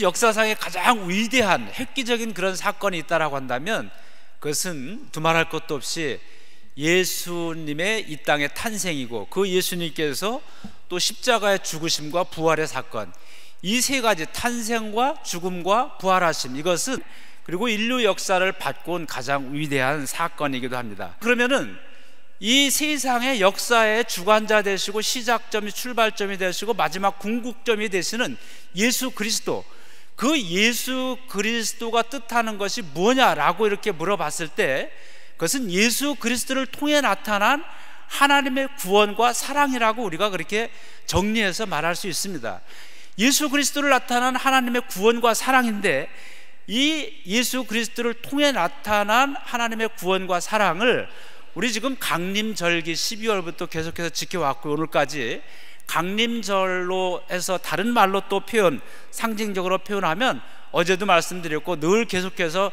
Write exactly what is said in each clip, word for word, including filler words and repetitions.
역사상에 가장 위대한 획기적인 그런 사건이 있다라고 한다면 그것은 두말할 것도 없이 예수님의 이 땅의 탄생이고, 그 예수님께서 또 십자가의 죽으심과 부활의 사건, 이 세 가지, 탄생과 죽음과 부활하심, 이것은 그리고 인류 역사를 바꾼 가장 위대한 사건이기도 합니다. 그러면은 이 세상의 역사의 주관자 되시고 시작점이 출발점이 되시고 마지막 궁극점이 되시는 예수 그리스도, 그 예수 그리스도가 뜻하는 것이 뭐냐라고 이렇게 물어봤을 때 그것은 예수 그리스도를 통해 나타난 하나님의 구원과 사랑이라고 우리가 그렇게 정리해서 말할 수 있습니다. 예수 그리스도를 나타난 하나님의 구원과 사랑인데, 이 예수 그리스도를 통해 나타난 하나님의 구원과 사랑을 우리 지금 강림절기 십이월부터 계속해서 지켜왔고 오늘까지 강림절로 해서 다른 말로 또 표현, 상징적으로 표현하면 어제도 말씀드렸고 늘 계속해서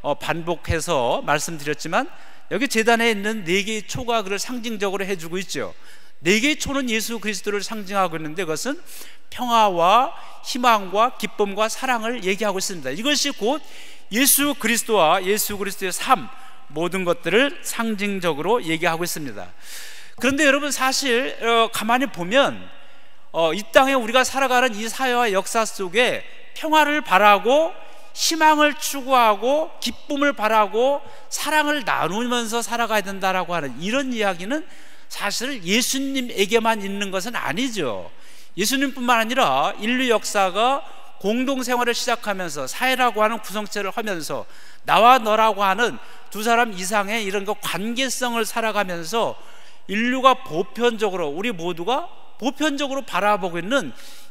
반복해서 말씀드렸지만 여기 제단에 있는 네 개의 초가 그를 상징적으로 해주고 있죠. 네 개의 초는 예수 그리스도를 상징하고 있는데 그것은 평화와 희망과 기쁨과 사랑을 얘기하고 있습니다. 이것이 곧 예수 그리스도와 예수 그리스도의 삶, 모든 것들을 상징적으로 얘기하고 있습니다. 그런데 여러분, 사실 어, 가만히 보면 어, 이 땅에 우리가 살아가는 이 사회와 역사 속에 평화를 바라고 희망을 추구하고 기쁨을 바라고 사랑을 나누면서 살아가야 된다라고 하는 이런 이야기는 사실 예수님에게만 있는 것은 아니죠. 예수님뿐만 아니라 인류 역사가 공동생활을 시작하면서 사회라고 하는 구성체를 하면서 나와 너라고 하는 두 사람 이상의 이런 거 관계성을 살아가면서 인류가 보편적으로, 우리 모두가 보편적으로 바라보고 있는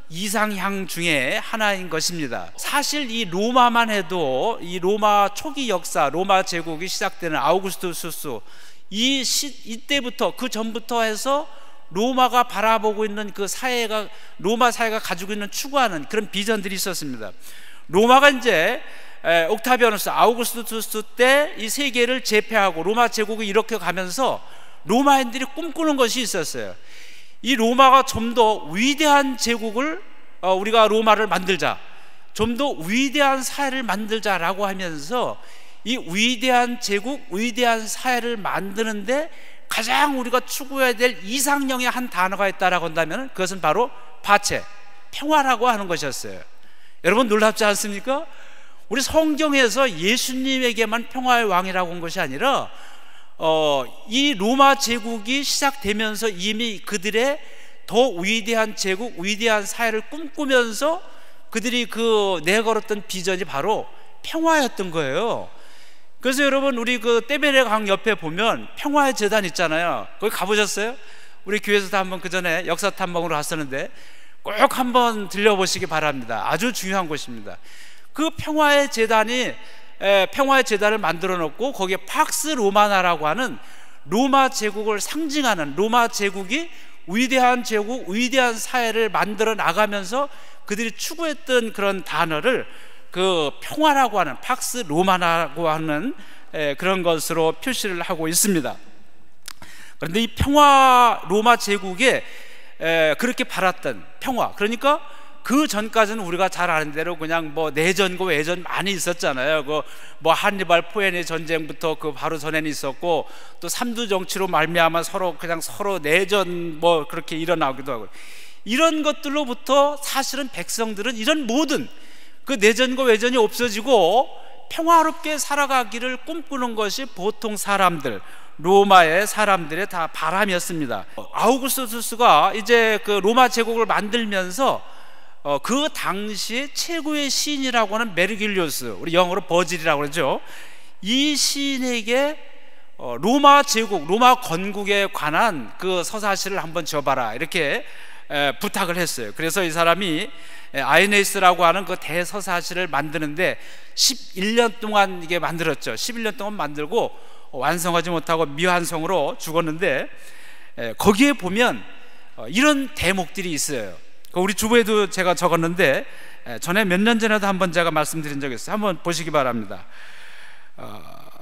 이상향 중에 하나인 것입니다. 사실 이 로마만 해도, 이 로마 초기 역사, 로마 제국이 시작되는 아우구스투스, 이 시, 이때부터, 그 전부터 해서 로마가 바라보고 있는 그 사회가, 로마 사회가 가지고 있는 추구하는 그런 비전들이 있었습니다. 로마가 이제 에, 옥타비아누스, 아우구스투스 때 이 세계를 제패하고 로마 제국이 이렇게 가면서 로마인들이 꿈꾸는 것이 있었어요. 이 로마가 좀 더 위대한 제국을, 어, 우리가 로마를 만들자, 좀 더 위대한 사회를 만들자라고 하면서 이 위대한 제국, 위대한 사회를 만드는데 가장 우리가 추구해야 될 이상형의 한 단어가 있다라고 한다면 그것은 바로 파체, 평화라고 하는 것이었어요. 여러분, 놀랍지 않습니까? 우리 성경에서 예수님에게만 평화의 왕이라고 한 것이 아니라 어, 이 로마 제국이 시작되면서 이미 그들의 더 위대한 제국, 위대한 사회를 꿈꾸면서 그들이 그 내걸었던 비전이 바로 평화였던 거예요. 그래서 여러분, 우리 그 떼베레 강 옆에 보면 평화의 재단 있잖아요. 거기 가보셨어요? 우리 교회에서도 한번 그 전에 역사 탐방으로 갔었는데 꼭 한번 들려보시기 바랍니다. 아주 중요한 곳입니다. 그 평화의 재단이 에, 평화의 재단을 만들어 놓고 거기에 팍스 로마나라고 하는 로마 제국을 상징하는, 로마 제국이 위대한 제국, 위대한 사회를 만들어 나가면서 그들이 추구했던 그런 단어를 그 평화라고 하는, 팍스 로마나라고 하는 에, 그런 것으로 표시를 하고 있습니다. 그런데 이 평화, 로마 제국에 에, 그렇게 바랐던 평화, 그러니까 그 전까지는 우리가 잘 아는 대로 그냥 뭐 내전과 외전 많이 있었잖아요. 그 뭐 한니발 포에니 전쟁부터 그 바로 전에는 있었고, 또 삼두 정치로 말미암아 서로 그냥 서로 내전 뭐 그렇게 일어나기도 하고, 이런 것들로부터 사실은 백성들은 이런 모든 그 내전과 외전이 없어지고 평화롭게 살아가기를 꿈꾸는 것이 보통 사람들, 로마의 사람들의 다 바람이었습니다. 아우구스투스가 이제 그 로마 제국을 만들면서 어, 그 당시 최고의 시인이라고 하는 메르길리우스, 우리 영어로 버질이라고 그러죠. 이 시인에게 어, 로마 제국, 로마 건국에 관한 그 서사시를 한번 줘봐라, 이렇게 에, 부탁을 했어요. 그래서 이 사람이 아이네이스라고 하는 그 대서사시를 만드는데 십일 년 동안 이게 만들었죠. 십일 년 동안 만들고 완성하지 못하고 미완성으로 죽었는데, 에, 거기에 보면 어, 이런 대목들이 있어요. 우리 주부에도 제가 적었는데 전에 몇 년 전에도 한번 제가 말씀드린 적이 있어요. 한번 보시기 바랍니다. 어,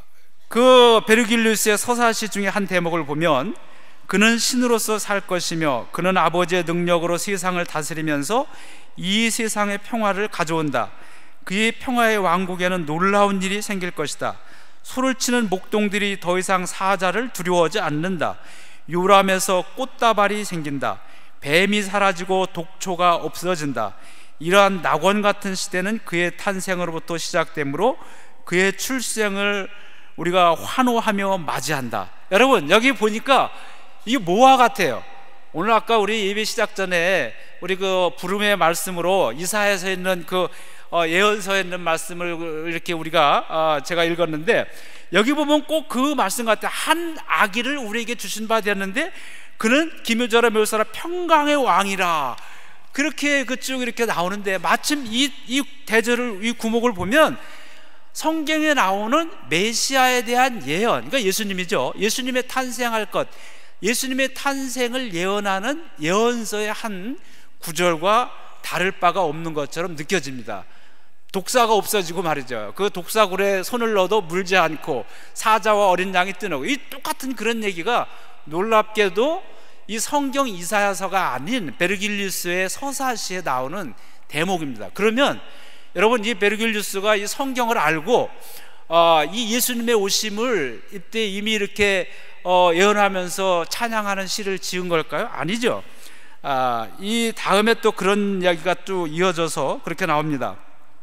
그 베르길리우스의 서사시 중에 한 대목을 보면, 그는 신으로서 살 것이며 그는 아버지의 능력으로 세상을 다스리면서 이 세상의 평화를 가져온다. 그의 평화의 왕국에는 놀라운 일이 생길 것이다. 소를 치는 목동들이 더 이상 사자를 두려워하지 않는다. 요람에서 꽃다발이 생긴다. 뱀이 사라지고 독초가 없어진다. 이러한 낙원 같은 시대는 그의 탄생으로부터 시작되므로 그의 출생을 우리가 환호하며 맞이한다. 여러분, 여기 보니까 이게 뭐와 같아요? 오늘 아까 우리 예배 시작 전에 우리 그 부름의 말씀으로 이사야서 있는 그 어, 예언서에 있는 말씀을 이렇게 우리가 어, 제가 읽었는데, 여기 보면 꼭 그 말씀 같아요. 한 아기를 우리에게 주신 바 되었는데 그는 기묘자라 묘사라 평강의 왕이라, 그렇게 그 쭉 이렇게 나오는데, 마침 이, 이 대절을, 이 구목을 보면 성경에 나오는 메시아에 대한 예언, 그러니까 예수님이죠. 예수님의 탄생할 것, 예수님의 탄생을 예언하는 예언서의 한 구절과 다를 바가 없는 것처럼 느껴집니다. 독사가 없어지고 말이죠. 그 독사굴에 손을 넣어도 물지 않고 사자와 어린 양이 뜨는, 이 똑같은 그런 얘기가 놀랍게도 이 성경 이사야서가 아닌 베르길리우스의 서사시에 나오는 대목입니다. 그러면 여러분, 이 베르길리우스가 이 성경을 알고 어, 이 예수님의 오심을 이때 이미 이렇게 어, 예언하면서 찬양하는 시를 지은 걸까요? 아니죠. 아, 이 다음에 또 그런 이야기가 또 이어져서 그렇게 나옵니다.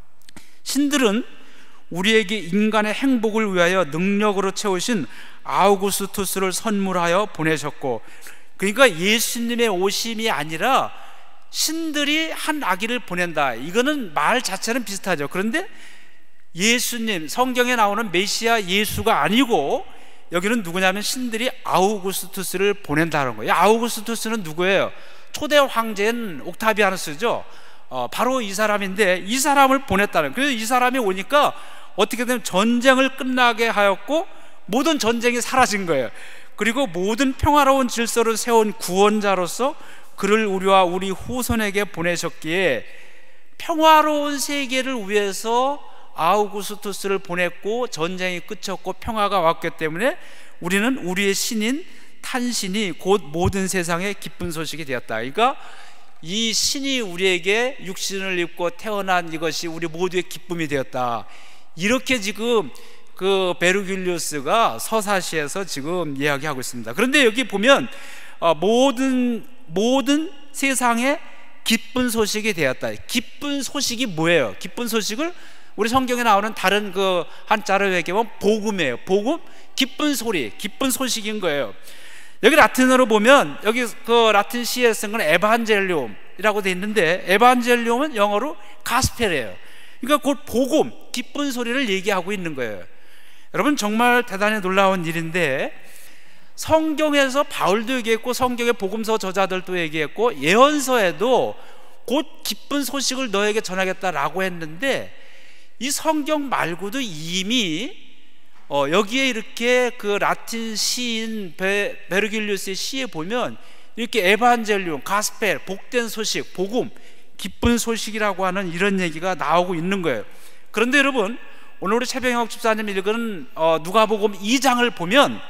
신들은 우리에게 인간의 행복을 위하여 능력으로 채우신 아우구스투스를 선물하여 보내셨고, 그러니까 예수님의 오심이 아니라 신들이 한 아기를 보낸다, 이거는 말 자체는 비슷하죠. 그런데 예수님, 성경에 나오는 메시아 예수가 아니고 여기는 누구냐면 신들이 아우구스투스를 보낸다는 거예요. 아우구스투스는 누구예요? 초대 황제인 옥타비아누스죠. 어, 바로 이 사람인데, 이 사람을 보냈다는, 그래서 이 사람이 오니까 어떻게 되면 전쟁을 끝나게 하였고 모든 전쟁이 사라진 거예요. 그리고 모든 평화로운 질서를 세운 구원자로서 그를 우리와 우리 후손에게 보내셨기에 평화로운 세계를 위해서 아우구스투스를 보냈고 전쟁이 끝쳤고 평화가 왔기 때문에 우리는 우리의 신인 탄신이 곧 모든 세상의 기쁜 소식이 되었다. 그러니까 이 신이 우리에게 육신을 입고 태어난 이것이 우리 모두의 기쁨이 되었다. 이렇게 지금 그 베르길리우스가 서사시에서 지금 이야기하고 있습니다. 그런데 여기 보면 어, 모든 모든 세상에 기쁜 소식이 되었다. 기쁜 소식이 뭐예요? 기쁜 소식을 우리 성경에 나오는 다른 그 한자로 얘기하면 복음이에요. 복음, 기쁜 소리, 기쁜 소식인 거예요. 여기 라틴어로 보면 여기 그 라틴 시에 쓴 건 에반젤리움이라고 돼 있는데, 에반젤리움은 영어로 가스펠이에요. 그러니까 곧 복음, 기쁜 소리를 얘기하고 있는 거예요. 여러분, 정말 대단히 놀라운 일인데, 성경에서 바울도 얘기했고 성경의 복음서 저자들도 얘기했고 예언서에도 곧 기쁜 소식을 너에게 전하겠다라고 했는데, 이 성경 말고도 이미 어, 여기에 이렇게 그 라틴 시인 베, 베르길리우스의 시에 보면 이렇게 에반젤리움, 가스펠, 복된 소식, 복음, 기쁜 소식이라고 하는 이런 얘기가 나오고 있는 거예요. 그런데 여러분, 오늘 우리 최병혁 집사님 읽은 어, 누가복음 이 장을 보면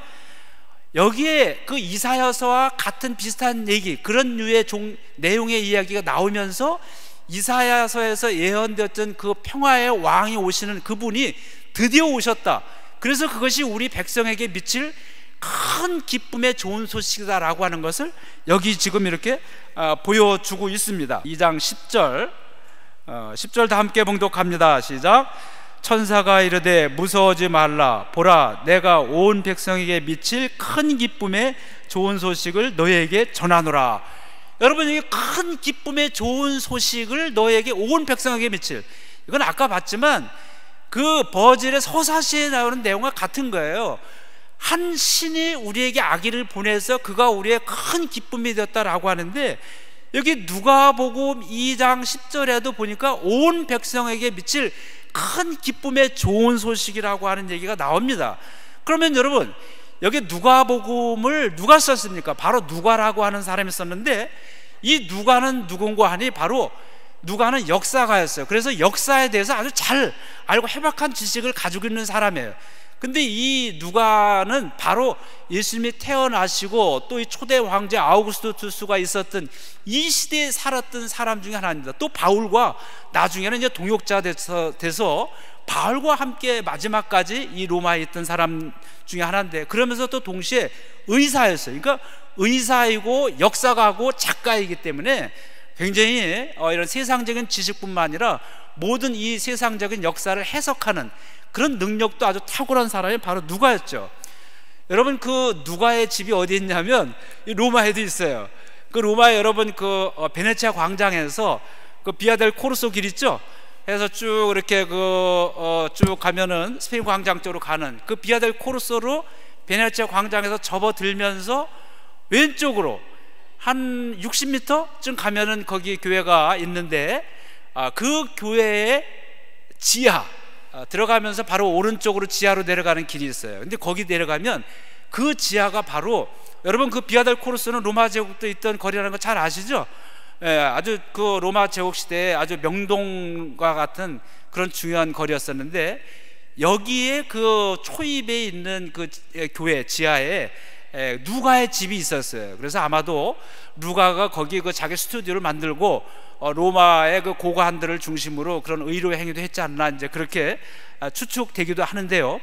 여기에 그 이사야서와 같은 비슷한 얘기, 그런 류의 종, 내용의 이야기가 나오면서 이사야서에서 예언되었던 그 평화의 왕이 오시는 그분이 드디어 오셨다. 그래서 그것이 우리 백성에게 미칠 큰 기쁨의 좋은 소식이다라고 하는 것을 여기 지금 이렇게 보여주고 있습니다. 이 장 십 절, 십 절 다 함께 봉독합니다. 시작. 천사가 이르되 무서워하지 말라. 보라, 내가 온 백성에게 미칠 큰 기쁨의 좋은 소식을 너희에게 전하노라. 여러분, 이 큰 기쁨의 좋은 소식을 너희에게, 온 백성에게 미칠, 이건 아까 봤지만 그 버질의 서사시에 나오는 내용과 같은 거예요. 한 신이 우리에게 아기를 보내서 그가 우리의 큰 기쁨이 되었다라고 하는데, 여기 누가복음 이 장 십 절에도 보니까 온 백성에게 미칠 큰 기쁨의 좋은 소식이라고 하는 얘기가 나옵니다. 그러면 여러분, 여기 누가복음을 누가 썼습니까? 바로 누가라고 하는 사람이 썼는데, 이 누가는 누군가 하니 바로 누가는 역사가였어요. 그래서 역사에 대해서 아주 잘 알고 해박한 지식을 가지고 있는 사람이에요. 근데 이 누가는 바로 예수님이 태어나시고 또 이 초대 황제 아우구스투스가 있었던 이 시대에 살았던 사람 중에 하나입니다. 또 바울과 나중에는 이제 동역자 돼서, 돼서 바울과 함께 마지막까지 이 로마에 있던 사람 중에 하나인데, 그러면서 또 동시에 의사였어요. 그러니까 의사이고 역사가고 작가이기 때문에 굉장히 이런 세상적인 지식뿐만 아니라 모든 이 세상적인 역사를 해석하는 그런 능력도 아주 탁월한 사람이 바로 누가였죠. 여러분, 그 누가의 집이 어디 있냐면 로마에도 있어요. 그 로마에 여러분 그 베네치아 광장에서 그 비아델 코르소 길 있죠? 해서 쭉 이렇게 그 어 쭉 가면은 스페인 광장 쪽으로 가는 그 비아델 코르소로 베네치아 광장에서 접어들면서 왼쪽으로 한 육십 미터쯤 가면은 거기 교회가 있는데, 아, 그 교회의 지하 아, 들어가면서 바로 오른쪽으로 지하로 내려가는 길이 있어요. 근데 거기 내려가면 그 지하가 바로, 여러분 그 비아델 코르소는 로마 제국도 있던 거리라는 거 잘 아시죠? 예, 아주 그 로마 제국 시대에 아주 명동과 같은 그런 중요한 거리였었는데, 여기에 그 초입에 있는 그 교회 지하에 에, 누가의 집이 있었어요. 그래서 아마도 누가가 거기 그 자기 스튜디오를 만들고 어, 로마의 그 고관들을 중심으로 그런 의료 행위도 했지 않나, 이제 그렇게 아, 추측되기도 하는데요.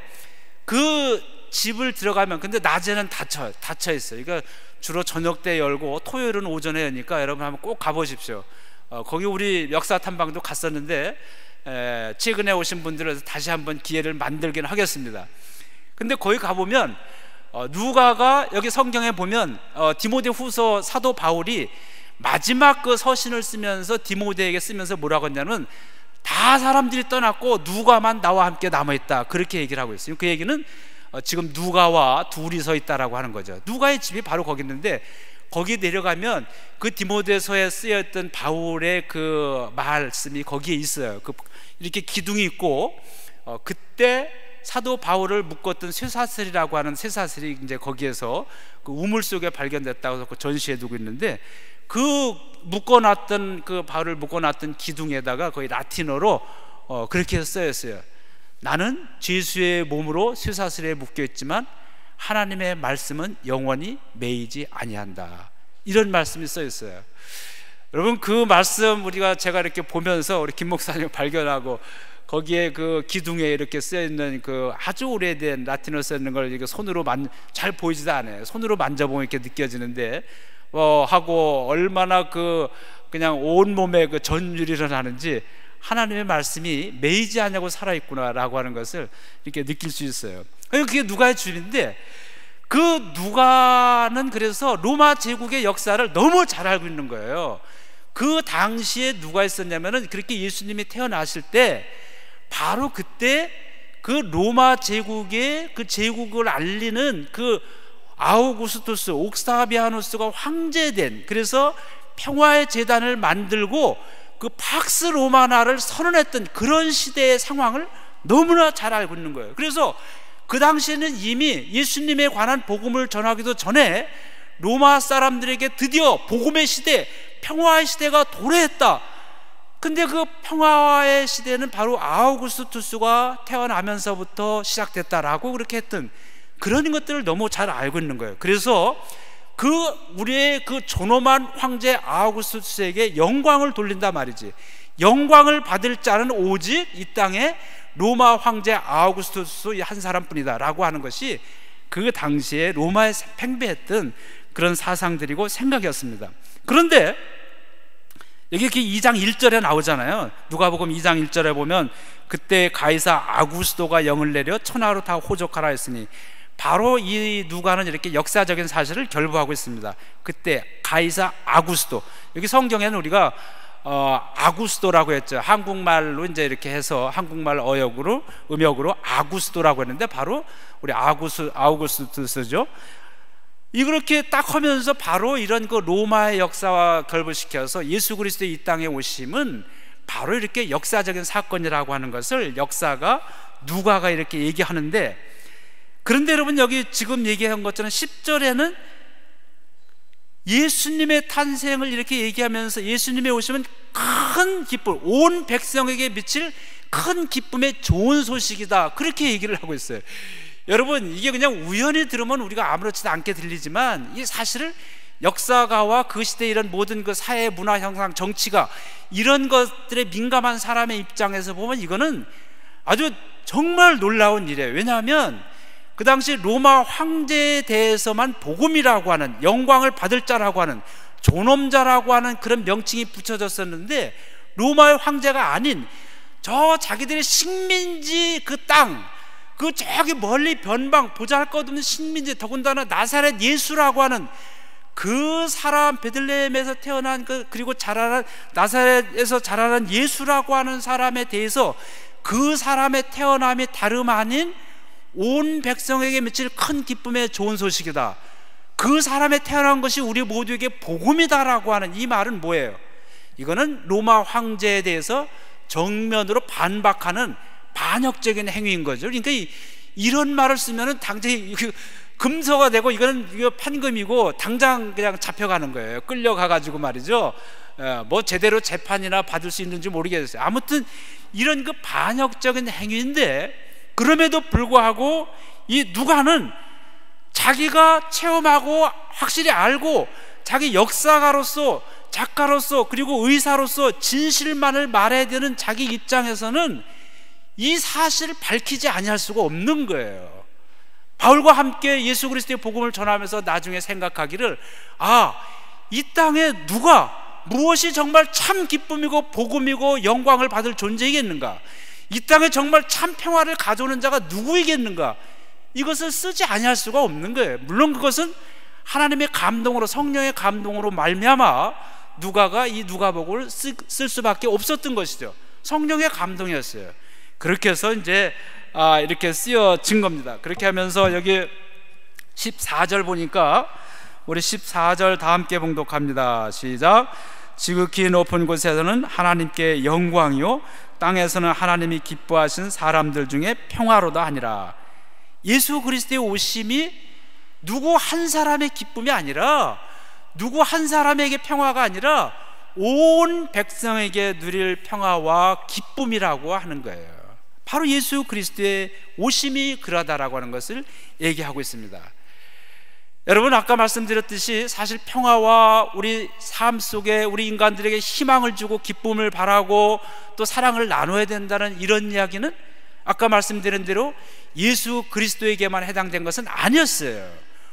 그 집을 들어가면, 근데 낮에는 닫혀 닫혀 있어요. 그러니까 주로 저녁 때 열고 토요일은 오전에 여니까 여러분 한번 꼭 가보십시오. 어, 거기 우리 역사 탐방도 갔었는데 에, 최근에 오신 분들은 다시 한번 기회를 만들긴 하겠습니다. 근데 거기 가보면 어, 누가가 여기 성경에 보면 어, 디모데후서 사도 바울이 마지막 그 서신을 쓰면서 디모데에게 쓰면서 뭐라고 했냐면, 다 사람들이 떠났고 누가만 나와 함께 남아있다, 그렇게 얘기를 하고 있어요. 그 얘기는 어, 지금 누가와 둘이 서 있다라고 하는 거죠. 누가의 집이 바로 거기 있는데, 거기 내려가면 그 디모데서에 쓰였던 바울의 그 말씀이 거기에 있어요. 그 이렇게 기둥이 있고 어, 그때 사도 바울을 묶었던 쇠사슬이라고 하는 쇠사슬이 이제 거기에서 그 우물 속에 발견됐다고 해서 전시해 두고 있는데, 그 묶어놨던 그 바울을 묶어놨던 기둥에다가 거의 라틴어로 어, 그렇게 써였어요. 나는 죄수의 몸으로 쇠사슬에 묶여 있지만 하나님의 말씀은 영원히 매이지 아니한다, 이런 말씀이 써 있어요. 여러분, 그 말씀 우리가 제가 이렇게 보면서 우리 김 목사님 발견하고 거기에 그 기둥에 이렇게 쓰여 있는 그 아주 오래된 라틴어 써 있는 걸 이렇게 손으로 만 잘 보이지도 않아요. 손으로 만져보면 이렇게 느껴지는데 어 하고 얼마나 그 그냥 온 몸에 그 전율이 일어나는지, 하나님의 말씀이 매이지 않냐고 살아있구나라고 하는 것을 이렇게 느낄 수 있어요. 그게 누가의 주인인데, 그 누가는 그래서 로마 제국의 역사를 너무 잘 알고 있는 거예요. 그 당시에 누가 있었냐면은, 그렇게 예수님이 태어나실 때 바로 그때 그 로마 제국의 그 제국을 알리는 그 아우구스투스 옥타비아누스가 황제된, 그래서 평화의 제단을 만들고 그 팍스 로마나를 선언했던 그런 시대의 상황을 너무나 잘 알고 있는 거예요. 그래서 그 당시에는 이미 예수님에 관한 복음을 전하기도 전에 로마 사람들에게 드디어 복음의 시대, 평화의 시대가 도래했다. 근데 그 평화의 시대는 바로 아우구스투스가 태어나면서부터 시작됐다라고 그렇게 했던 그런 것들을 너무 잘 알고 있는 거예요. 그래서 그 우리의 그 존엄한 황제 아우구스투스에게 영광을 돌린다 말이지. 영광을 받을 자는 오직 이 땅에 로마 황제 아우구스투스 한 사람뿐이다 라고 하는 것이 그 당시에 로마에 팽배했던 그런 사상들이고 생각이었습니다. 그런데 여기 이렇게 이 장 일 절에 나오잖아요. 누가복음 이 장 일 절에 보면, 그때 가이사 아구스도가 영을 내려 천하로 다 호족하라 했으니, 바로 이 누가는 이렇게 역사적인 사실을 결부하고 있습니다. 그때 가이사 아구스도, 여기 성경에는 우리가 어, 아구스도라고 했죠. 한국말로 이제 이렇게 해서 한국말 어역으로 음역으로 아구스도라고 했는데, 바로 우리 아구스 아우구스투스죠. 이렇게 딱 하면서 바로 이런 그 로마의 역사와 결부시켜서 예수 그리스도의 이 땅에 오심은 바로 이렇게 역사적인 사건이라고 하는 것을 역사가 누가가 이렇게 얘기하는데, 그런데 여러분 여기 지금 얘기한 것처럼 십 절에는 예수님의 탄생을 이렇게 얘기하면서 예수님의 오심은 큰 기쁨, 온 백성에게 미칠 큰 기쁨의 좋은 소식이다, 그렇게 얘기를 하고 있어요. 여러분, 이게 그냥 우연히 들으면 우리가 아무렇지도 않게 들리지만 이 사실을 역사가와 그 시대의 이런 모든 그 사회, 문화 형상, 정치가 이런 것들에 민감한 사람의 입장에서 보면 이거는 아주 정말 놀라운 일이에요. 왜냐하면 그 당시 로마 황제에 대해서만 복음이라고 하는, 영광을 받을 자라고 하는, 존엄자라고 하는 그런 명칭이 붙여졌었는데, 로마의 황제가 아닌 저 자기들의 식민지 그 땅, 그 저기 멀리 변방 보잘것없는 식민지, 더군다나 나사렛 예수라고 하는 그 사람, 베들레헴에서 태어난 그, 그리고 자라난 나사렛에서 자라난 예수라고 하는 사람에 대해서 그 사람의 태어남이 다름 아닌 온 백성에게 미칠 큰 기쁨의 좋은 소식이다, 그 사람의 태어난 것이 우리 모두에게 복음이다라고 하는 이 말은 뭐예요? 이거는 로마 황제에 대해서 정면으로 반박하는 반역적인 행위인 거죠. 그러니까 이, 이런 말을 쓰면은 당장 금서가 되고 이거는 이거 판금이고 당장 그냥 잡혀가는 거예요. 끌려가가지고 말이죠. 뭐 제대로 재판이나 받을 수 있는지 모르겠어요. 아무튼 이런 그 반역적인 행위인데, 그럼에도 불구하고 이 누가는 자기가 체험하고 확실히 알고 자기 역사가로서, 작가로서, 그리고 의사로서 진실만을 말해야 되는 자기 입장에서는 이 사실을 밝히지 아니할 수가 없는 거예요. 바울과 함께 예수 그리스도의 복음을 전하면서 나중에 생각하기를, 아, 이 땅에 누가 무엇이 정말 참 기쁨이고 복음이고 영광을 받을 존재이겠는가, 이 땅에 정말 참 평화를 가져오는 자가 누구이겠는가, 이것을 쓰지 아니할 수가 없는 거예요. 물론 그것은 하나님의 감동으로, 성령의 감동으로 말미암아 누가가 이 누가복음을 쓸 수밖에 없었던 것이죠. 성령의 감동이었어요. 그렇게 해서 이제 아, 이렇게 쓰여진 겁니다. 그렇게 하면서 여기 십사 절 보니까, 우리 십사 절 다 함께 봉독합니다. 시작. 지극히 높은 곳에서는 하나님께 영광이요, 땅에서는 하나님이 기뻐하신 사람들 중에 평화로다 하니라. 예수 그리스도의 오심이 누구 한 사람의 기쁨이 아니라, 누구 한 사람에게 평화가 아니라 온 백성에게 누릴 평화와 기쁨이라고 하는 거예요. 바로 예수 그리스도의 오심이 그러다라고 하는 것을 얘기하고 있습니다. 여러분, 아까 말씀드렸듯이 사실 평화와 우리 삶 속에 우리 인간들에게 희망을 주고 기쁨을 바라고 또 사랑을 나눠야 된다는 이런 이야기는 아까 말씀드린 대로 예수 그리스도에게만 해당된 것은 아니었어요.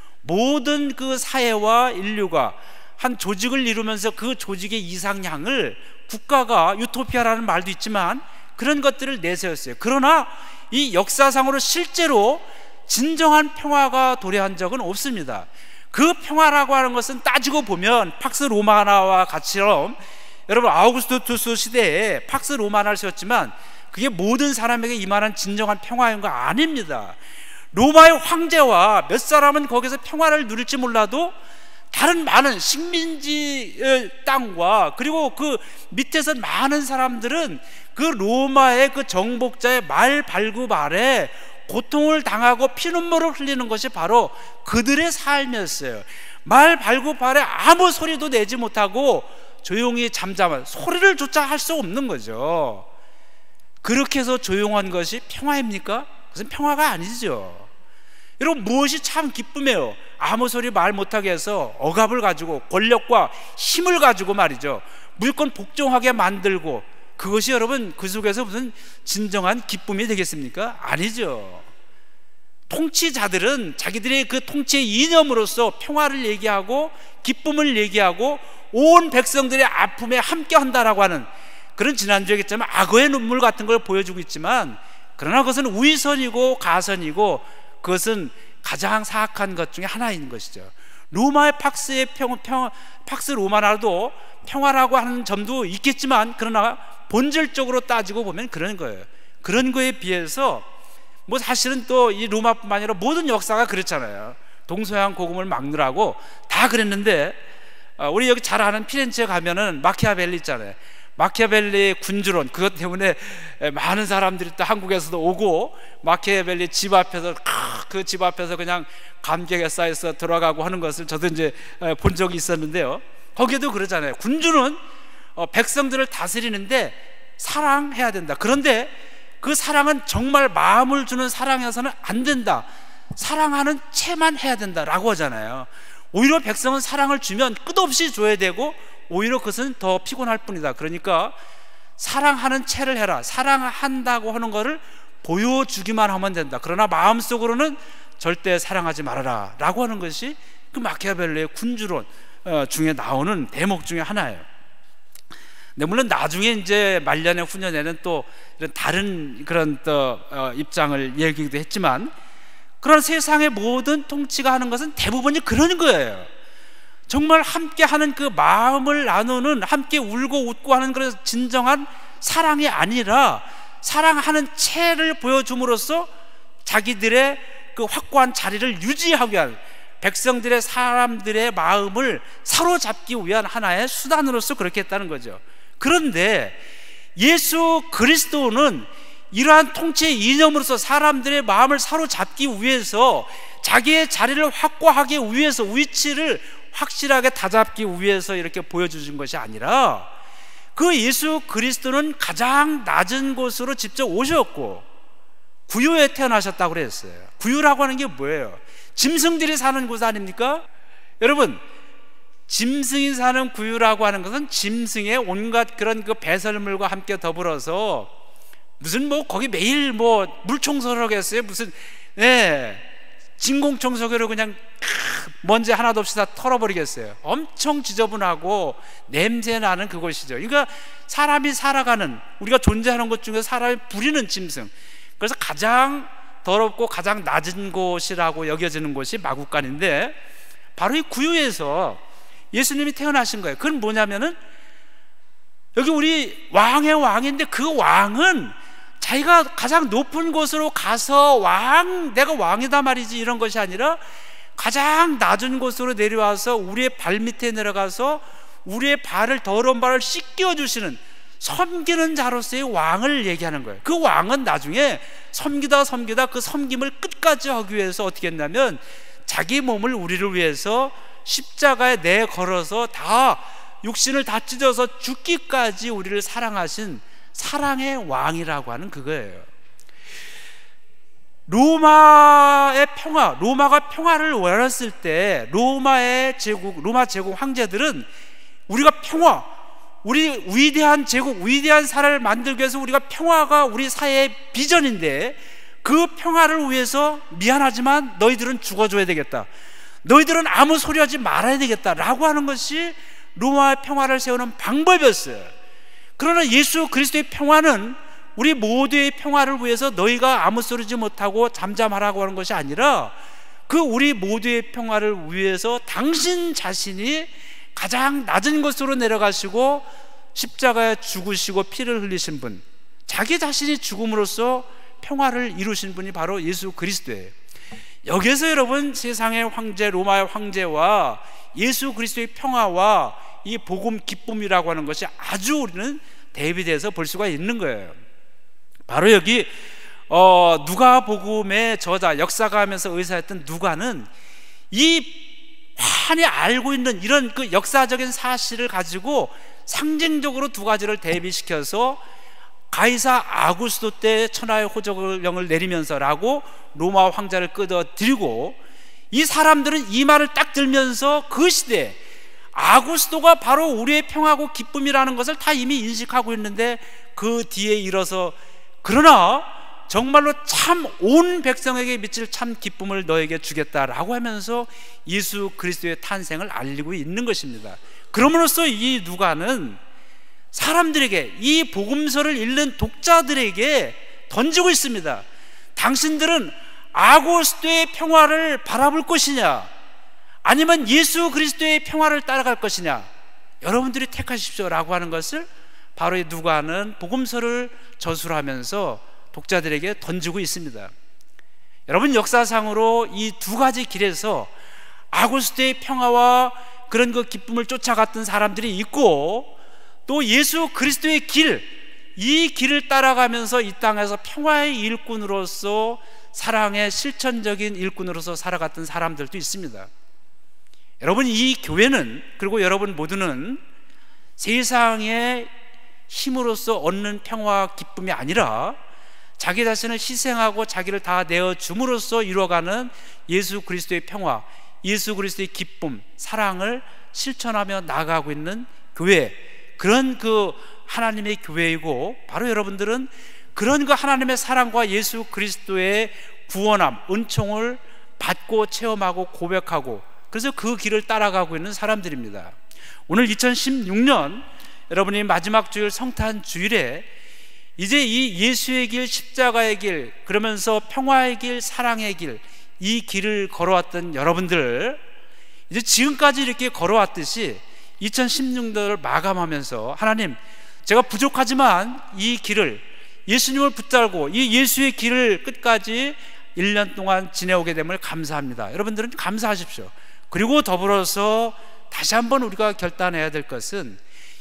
모든 그 사회와 인류가 한 조직을 이루면서 그 조직의 이상향을 국가가, 유토피아라는 말도 있지만 그런 것들을 내세웠어요. 그러나 이 역사상으로 실제로 진정한 평화가 도래한 적은 없습니다. 그 평화라고 하는 것은 따지고 보면 팍스 로마나와 같이처럼, 여러분 아우구스투스 시대에 팍스 로마나를 세웠지만 그게 모든 사람에게 임하는 진정한 평화인 거 아닙니다. 로마의 황제와 몇 사람은 거기서 평화를 누릴지 몰라도 다른 많은 식민지 땅과 그리고 그 밑에서 많은 사람들은 그 로마의 그 정복자의 말 발굽 아래 고통을 당하고 피눈물을 흘리는 것이 바로 그들의 삶이었어요. 말 발굽 아래 아무 소리도 내지 못하고 조용히 잠잠한, 소리를 조차 할 수 없는 거죠. 그렇게 해서 조용한 것이 평화입니까? 그것은 평화가 아니죠. 여러분, 무엇이 참 기쁨이에요? 아무 소리 말 못하게 해서 억압을 가지고 권력과 힘을 가지고 말이죠, 무조건 복종하게 만들고, 그것이 여러분 그 속에서 무슨 진정한 기쁨이 되겠습니까? 아니죠. 통치자들은 자기들의 그 통치의 이념으로서 평화를 얘기하고 기쁨을 얘기하고 온 백성들의 아픔에 함께 한다라고 하는 그런, 지난주에 얘기했지만 악어의 눈물 같은 걸 보여주고 있지만, 그러나 그것은 위선이고 가선이고 그것은 가장 사악한 것 중에 하나인 것이죠. 로마의 팍스의 평, 평, 팍스 로마나도 평화라고 하는 점도 있겠지만, 그러나 본질적으로 따지고 보면 그런 거예요. 그런 거에 비해서 뭐 사실은 또 이 로마뿐만 아니라 모든 역사가 그렇잖아요. 동서양 복음을 막느라고 다 그랬는데, 우리 여기 잘 아는 피렌체에 가면은 마키아벨리 있잖아요. 마키아벨리의 군주론, 그것 때문에 많은 사람들이 또 한국에서도 오고 마키아벨리 집 앞에서 그 집 앞에서 그냥 감격에 쌓여서 들어가고 하는 것을 저도 이제 본 적이 있었는데요. 거기도 그러잖아요. 군주는 백성들을 다스리는데 사랑해야 된다. 그런데 그 사랑은 정말 마음을 주는 사랑이어서는 안 된다. 사랑하는 채만 해야 된다라고 하잖아요. 오히려 백성은 사랑을 주면 끝없이 줘야 되고 오히려 그것은 더 피곤할 뿐이다. 그러니까 사랑하는 채를 해라. 사랑한다고 하는 것을 보여주기만 하면 된다. 그러나 마음속으로는 절대 사랑하지 말아라 라고 하는 것이 그 마키아벨리의 군주론 중에 나오는 대목 중에 하나예요. 네, 물론 나중에 이제 말년에 후년에는 또 이런 다른 그런 또 입장을 얘기도 했지만, 그런 세상의 모든 통치가 하는 것은 대부분이 그런 거예요. 정말 함께 하는 그 마음을 나누는, 함께 울고 웃고 하는 그런 진정한 사랑이 아니라 사랑하는 채를 보여줌으로써 자기들의 그 확고한 자리를 유지하기 위한, 백성들의 사람들의 마음을 사로잡기 위한 하나의 수단으로서 그렇게 했다는 거죠. 그런데 예수 그리스도는 이러한 통치의 이념으로서 사람들의 마음을 사로잡기 위해서, 자기의 자리를 확고하기 위해서, 위치를 확실하게 다잡기 위해서 이렇게 보여주신 것이 아니라, 그 예수 그리스도는 가장 낮은 곳으로 직접 오셨고 구유에 태어나셨다고 그랬어요. 구유라고 하는 게 뭐예요? 짐승들이 사는 곳 아닙니까? 여러분, 짐승이 사는 구유라고 하는 것은 짐승의 온갖 그런 그 배설물과 함께 더불어서 무슨 뭐 거기 매일 뭐 물청소를 하겠어요? 무슨 네 진공청소기로 그냥 먼지 하나도 없이 다 털어버리겠어요? 엄청 지저분하고 냄새나는 그곳이죠. 그러니까 사람이 살아가는, 우리가 존재하는 것 중에서 사람이 부리는 짐승, 그래서 가장 더럽고 가장 낮은 곳이라고 여겨지는 곳이 마구간인데, 바로 이 구유에서 예수님이 태어나신 거예요. 그건 뭐냐면은, 여기 우리 왕의 왕인데 그 왕은 자기가 가장 높은 곳으로 가서 왕, 내가 왕이다 말이지 이런 것이 아니라 가장 낮은 곳으로 내려와서 우리의 발 밑에 내려가서 우리의 발을, 더러운 발을 씻겨주시는, 섬기는 자로서의 왕을 얘기하는 거예요. 그 왕은 나중에 섬기다 섬기다 그 섬김을 끝까지 하기 위해서 어떻게 했냐면, 자기 몸을 우리를 위해서 십자가에 내 걸어서 다 육신을 다 찢어서 죽기까지 우리를 사랑하신 사랑의 왕이라고 하는 그거예요. 로마의 평화, 로마가 평화를 원했을 때 로마의 제국, 로마 제국 황제들은 우리가 평화, 우리 위대한 제국, 위대한 사회를 만들기 위해서 우리가 평화가 우리 사회의 비전인데, 그 평화를 위해서 미안하지만 너희들은 죽어줘야 되겠다, 너희들은 아무 소리 하지 말아야 되겠다 라고 하는 것이 로마의 평화를 세우는 방법이었어요. 그러나 예수 그리스도의 평화는 우리 모두의 평화를 위해서 너희가 아무 소리지 못하고 잠잠하라고 하는 것이 아니라, 그 우리 모두의 평화를 위해서 당신 자신이 가장 낮은 곳으로 내려가시고 십자가에 죽으시고 피를 흘리신 분, 자기 자신이 죽음으로써 평화를 이루신 분이 바로 예수 그리스도예요. 여기에서 여러분, 세상의 황제, 로마의 황제와 예수 그리스도의 평화와 이 복음 기쁨이라고 하는 것이 아주 우리는 대비돼서 볼 수가 있는 거예요. 바로 여기 어, 누가복음의 저자, 역사가하면서 의사였던 누가는 이 환히 알고 있는 이런 그 역사적인 사실을 가지고 상징적으로 두 가지를 대비시켜서 가이사 아구스도 때 천하의 호적령을 내리면서라고 로마 황자를 끌어들이고, 이 사람들은 이 말을 딱 들면서 그 시대에 아구스도가 바로 우리의 평화고 기쁨이라는 것을 다 이미 인식하고 있는데, 그 뒤에 이뤄서 그러나 정말로 참 온 백성에게 미칠 참 기쁨을 너에게 주겠다라고 하면서 예수 그리스도의 탄생을 알리고 있는 것입니다. 그럼으로써 이 누가는 사람들에게, 이 복음서를 읽는 독자들에게 던지고 있습니다. 당신들은 아구스도의 평화를 바라볼 것이냐, 아니면 예수 그리스도의 평화를 따라갈 것이냐, 여러분들이 택하십시오 라고 하는 것을 바로 이 누가는 복음서를 저술하면서 독자들에게 던지고 있습니다. 여러분, 역사상으로 이 두 가지 길에서 아구스도의 평화와 그런 그 기쁨을 쫓아갔던 사람들이 있고, 또 예수 그리스도의 길, 이 길을 따라가면서 이 땅에서 평화의 일꾼으로서, 사랑의 실천적인 일꾼으로서 살아갔던 사람들도 있습니다. 여러분, 이 교회는, 그리고 여러분 모두는 세상의 힘으로써 얻는 평화와 기쁨이 아니라 자기 자신을 희생하고 자기를 다 내어줌으로써 이루어가는 예수 그리스도의 평화, 예수 그리스도의 기쁨, 사랑을 실천하며 나아가고 있는 교회, 그런 그 하나님의 교회이고, 바로 여러분들은 그런 그 하나님의 사랑과 예수 그리스도의 구원함, 은총을 받고 체험하고 고백하고, 그래서 그 길을 따라가고 있는 사람들입니다. 오늘 이천십육 년 여러분이 마지막 주일 성탄 주일에 이제 이 예수의 길, 십자가의 길, 그러면서 평화의 길, 사랑의 길, 이 길을 걸어왔던 여러분들, 이제 지금까지 이렇게 걸어왔듯이 이천십육 년을 마감하면서 하나님, 제가 부족하지만 이 길을, 예수님을 붙들고 이 예수의 길을 끝까지 일 년 동안 지내오게 됨을 감사합니다. 여러분들은 감사하십시오. 그리고 더불어서 다시 한번 우리가 결단해야 될 것은,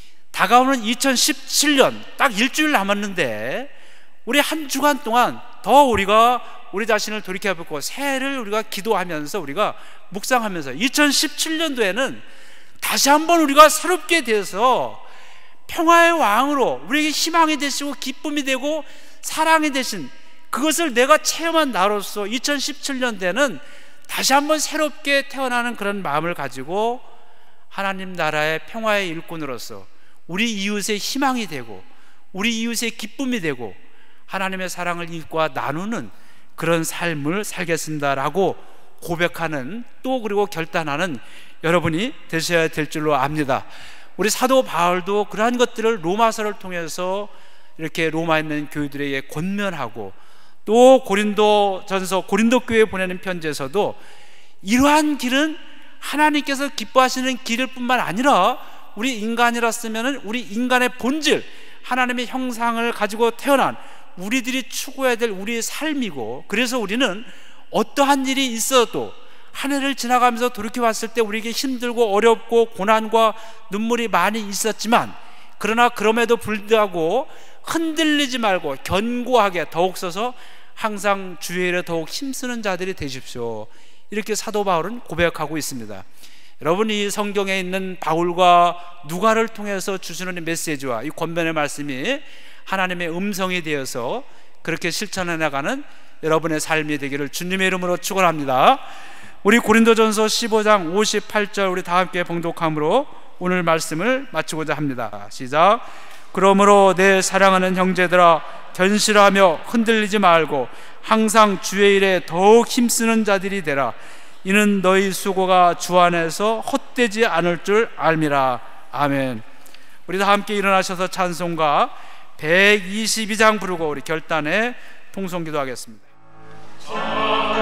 다가오는 이천십칠 년 딱 일주일 남았는데 우리 한 주간 동안 더 우리가 우리 자신을 돌이켜보고 새해를 우리가 기도하면서, 우리가 묵상하면서 이천십칠 년도에는 다시 한번 우리가 새롭게 돼서 평화의 왕으로 우리에게 희망이 되시고 기쁨이 되고 사랑이 되신 그것을 내가 체험한 나로서 이천십칠 년대는 다시 한번 새롭게 태어나는 그런 마음을 가지고 하나님 나라의 평화의 일꾼으로서 우리 이웃의 희망이 되고 우리 이웃의 기쁨이 되고 하나님의 사랑을 이웃과 나누는 그런 삶을 살겠습니다라고 고백하는, 또 그리고 결단하는 여러분이 되셔야 될 줄로 압니다. 우리 사도 바울도 그러한 것들을 로마서를 통해서 이렇게 로마에 있는 교회들에게 권면하고, 또 고린도 전서 고린도 교회에 보내는 편지에서도 이러한 길은 하나님께서 기뻐하시는 길일 뿐만 아니라 우리 인간이랐으면 우리 인간의 본질, 하나님의 형상을 가지고 태어난 우리들이 추구해야 될 우리의 삶이고, 그래서 우리는 어떠한 일이 있어도 한 해를 지나가면서 돌이켜봤을 때 우리에게 힘들고 어렵고 고난과 눈물이 많이 있었지만, 그러나 그럼에도 불구하고 흔들리지 말고 견고하게 더욱 서서 항상 주의 일에 더욱 힘쓰는 자들이 되십시오. 이렇게 사도 바울은 고백하고 있습니다. 여러분이 성경에 있는 바울과 누가를 통해서 주시는 이 메시지와 이 권면의 말씀이 하나님의 음성이 되어서 그렇게 실천해 나가는 여러분의 삶이 되기를 주님의 이름으로 축원합니다. 우리 고린도전서 십오 장 오십팔 절 우리 다 함께 봉독함으로 오늘 말씀을 마치고자 합니다. 시작. 그러므로 내 사랑하는 형제들아, 견실하며 흔들리지 말고 항상 주의 일에 더욱 힘쓰는 자들이 되라. 이는 너희 수고가 주 안에서 헛되지 않을 줄 알미라. 아멘. 우리 다 함께 일어나셔서 찬송가 백이십이 장 부르고 우리 결단에 통성기도 하겠습니다.